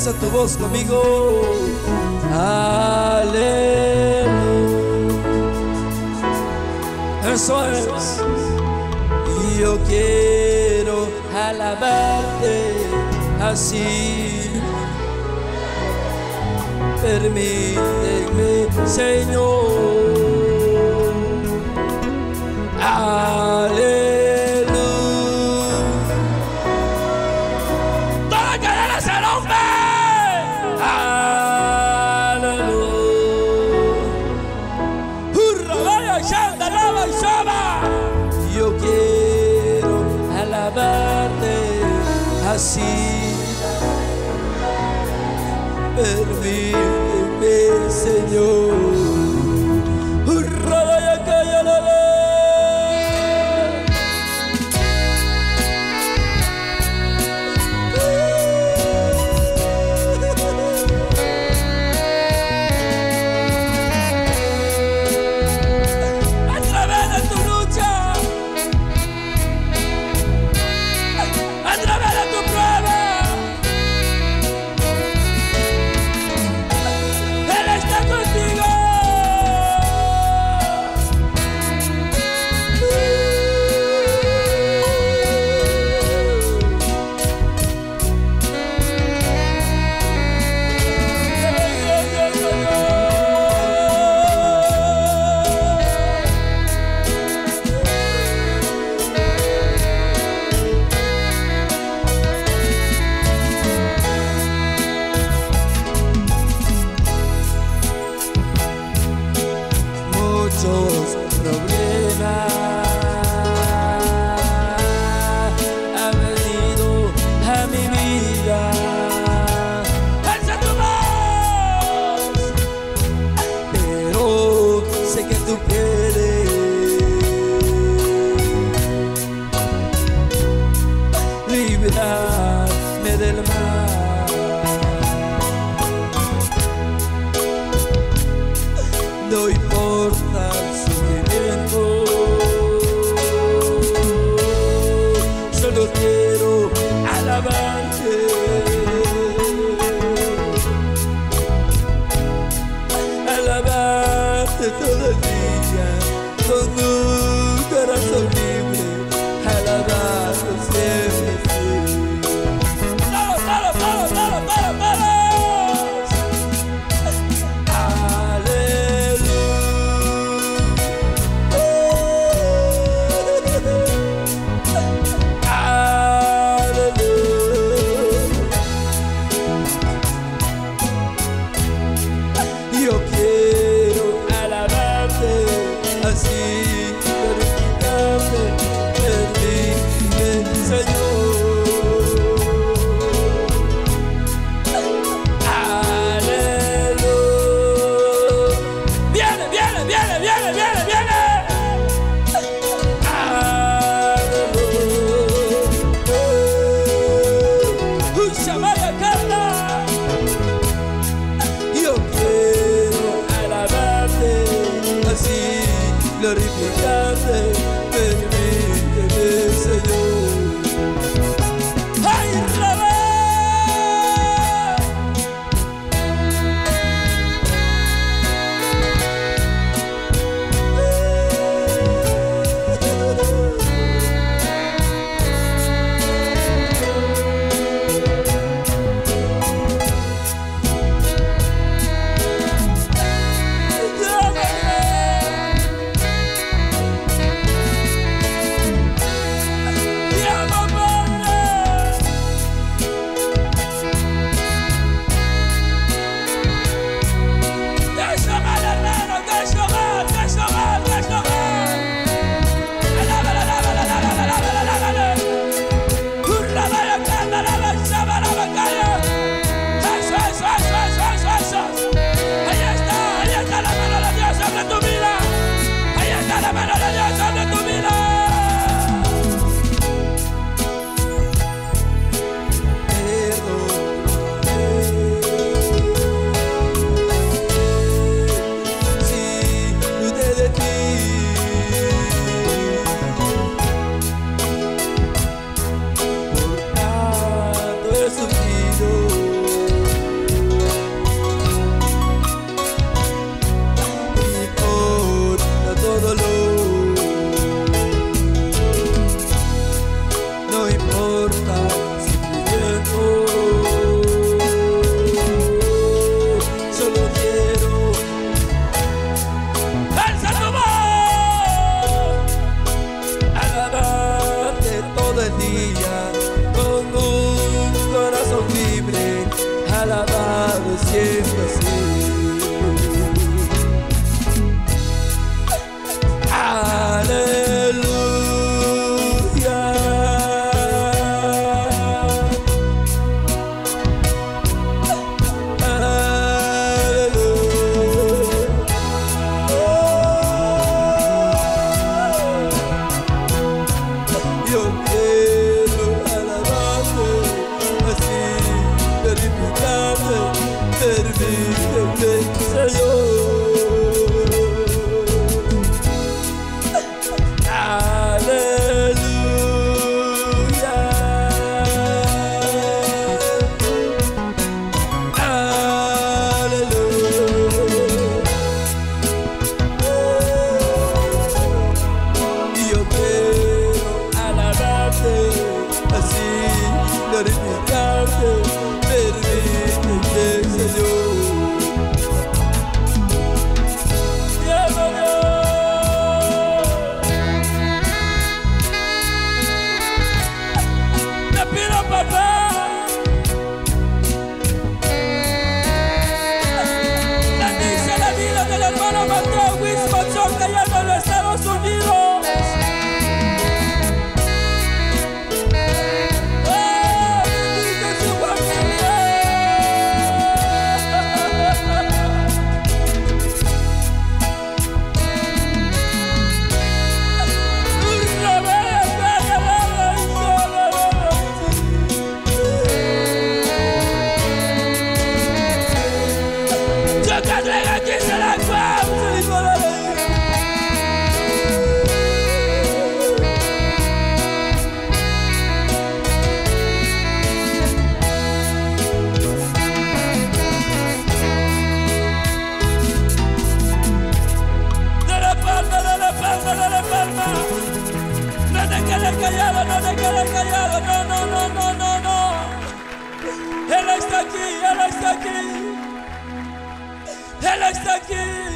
Alza tu voz conmigo. Aleluya. Eso es. Y yo quiero alabarte así. Permíteme, Señor. Aleluya. Toda cadena se rompe. Aleluya. Hurra, vaya, chanta, lava y soba. Yo quiero alabarte así. Permíteme, Señor. Hurra, vaya, calla, lava. Muchos problemas han venido a mi vida. ¡Alza tu voz! Pero sé que tú puedes librarme del mal. No importa el sufrimiento, solo quiero alabarte. Alabarte todo el día, con un corazón libre, alabarte siempre. Yo quiero alabarte así, glorificarte, permíteme, Señor. Aleluya. Viene, viene, viene, viene, viene, viene. Aleluya. Ushamaya canta. Yo quiero alabarte así, glorificarte, permíteme, Señor. ¡Ay, Rabá! aquí, Él está aquí. Él está aquí.